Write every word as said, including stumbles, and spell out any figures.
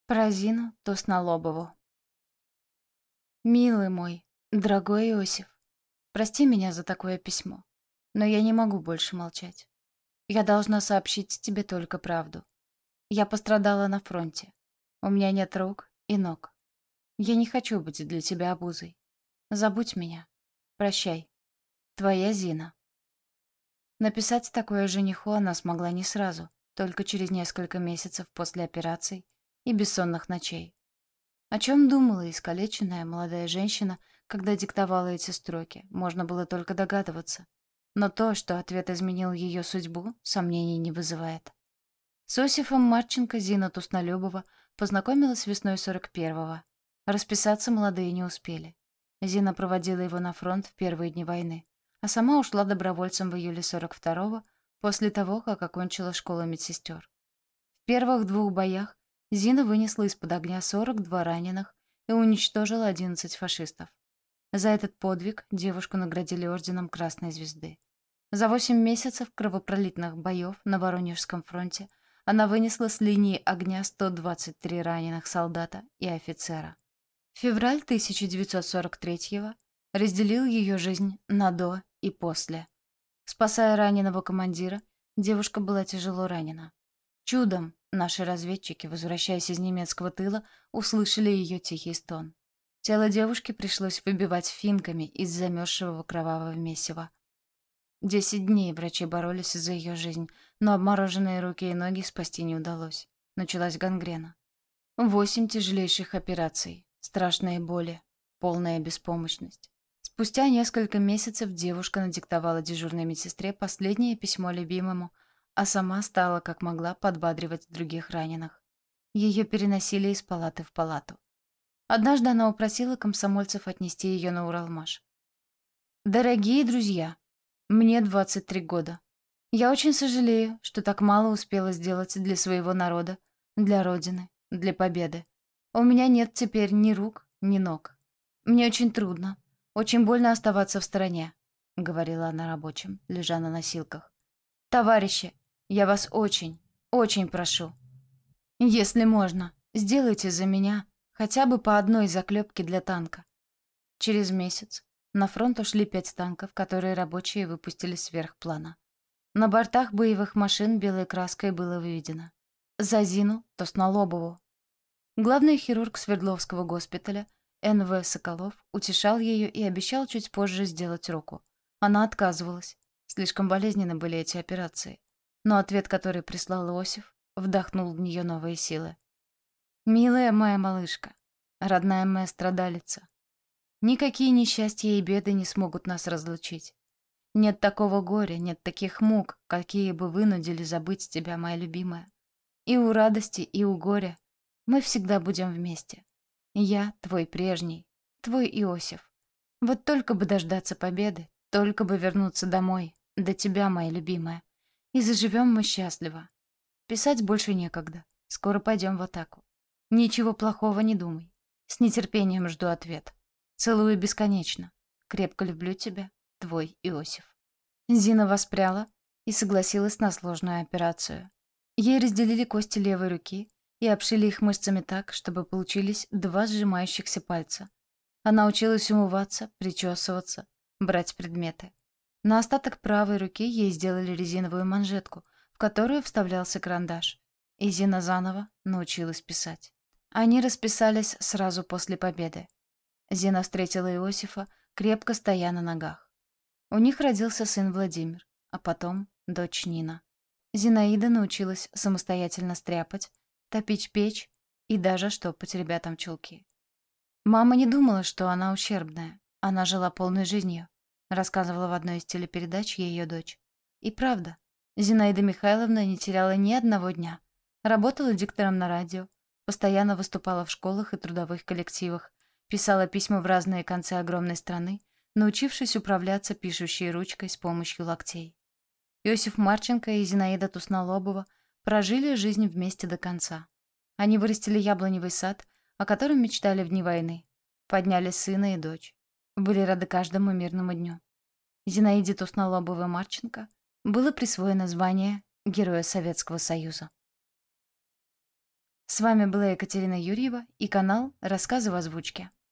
Про Зину Туснолобову. «Милый мой, дорогой Иосиф, прости меня за такое письмо, но я не могу больше молчать. Я должна сообщить тебе только правду. Я пострадала на фронте. У меня нет рук и ног. Я не хочу быть для тебя обузой. Забудь меня. Прощай. Твоя Зина». Написать такое жениху она смогла не сразу, только через несколько месяцев после операций и бессонных ночей. О чем думала искалеченная молодая женщина, когда диктовала эти строки, можно было только догадываться. Но то, что ответ изменил ее судьбу, сомнений не вызывает. С Осифом Марченко Зина Туснолюбова познакомилась весной сорок первого. Расписаться молодые не успели. Зина проводила его на фронт в первые дни войны, а сама ушла добровольцем в июле сорок второго после того, как окончила школу медсестер. В первых двух боях Зина вынесла из-под огня сорок два раненых и уничтожила одиннадцать фашистов. За этот подвиг девушку наградили орденом Красной Звезды. За восемь месяцев кровопролитных боев на Воронежском фронте она вынесла с линии огня сто двадцать три раненых солдата и офицера. Февраль тысяча девятьсот сорок третьего разделил ее жизнь на «до» и «после». Спасая раненого командира, девушка была тяжело ранена. Чудом наши разведчики, возвращаясь из немецкого тыла, услышали ее тихий стон. Тело девушки пришлось выбивать финками из замерзшего кровавого месива. Десять дней врачи боролись за ее жизнь, но обмороженные руки и ноги спасти не удалось. Началась гангрена. Восемь тяжелейших операций, страшные боли, полная беспомощность. Спустя несколько месяцев девушка надиктовала дежурной медсестре последнее письмо любимому, а сама стала, как могла, подбадривать других раненых. Ее переносили из палаты в палату. Однажды она упросила комсомольцев отнести ее на Уралмаш. «Дорогие друзья, мне двадцать три года. Я очень сожалею, что так мало успела сделать для своего народа, для Родины, для Победы. У меня нет теперь ни рук, ни ног. Мне очень трудно, очень больно оставаться в стороне», — говорила она рабочим, лежа на носилках. «Товарищи, я вас очень, очень прошу. Если можно, сделайте за меня хотя бы по одной заклепке для танка». Через месяц на фронт ушли пять танков, которые рабочие выпустили сверх плана. На бортах боевых машин белой краской было выведено: «За Зину Туснолобову». Главный хирург Свердловского госпиталя Н В Соколов утешал ее и обещал чуть позже сделать руку. Она отказывалась. Слишком болезненны были эти операции. Но ответ, который прислал Иосиф, вдохнул в нее новые силы. «Милая моя малышка, родная моя страдалица, никакие несчастья и беды не смогут нас разлучить. Нет такого горя, нет таких мук, какие бы вынудили забыть тебя, моя любимая. И у радости, и у горя мы всегда будем вместе. Я твой прежний, твой Иосиф. Вот только бы дождаться победы, только бы вернуться домой, до тебя, моя любимая. И заживем мы счастливо. Писать больше некогда. Скоро пойдем в атаку. Ничего плохого не думай. С нетерпением жду ответ. Целую бесконечно. Крепко люблю тебя, твой Иосиф». Зина воспряла и согласилась на сложную операцию. Ей разделили кости левой руки и обшили их мышцами так, чтобы получились два сжимающихся пальца. Она училась умываться, причесываться, брать предметы. На остаток правой руки ей сделали резиновую манжетку, в которую вставлялся карандаш. И Зина заново научилась писать. Они расписались сразу после победы. Зина встретила Иосифа, крепко стоя на ногах. У них родился сын Владимир, а потом дочь Нина. Зинаида научилась самостоятельно стряпать, топить печь и даже штопать ребятам чулки. Мама не думала, что она ущербная. Она жила полной жизнью, рассказывала в одной из телепередач ее дочь. И правда, Зинаида Михайловна не теряла ни одного дня. Работала диктором на радио, постоянно выступала в школах и трудовых коллективах, писала письма в разные концы огромной страны, научившись управляться пишущей ручкой с помощью локтей. Иосиф Марченко и Зинаида Туснолобова прожили жизнь вместе до конца. Они вырастили яблоневый сад, о котором мечтали в дни войны. Подняли сына и дочь. Были рады каждому мирному дню. Зинаиде Туснолобовой-Марченко было присвоено звание Героя Советского Союза. С вами была Екатерина Юрьева и канал «Рассказы в озвучке».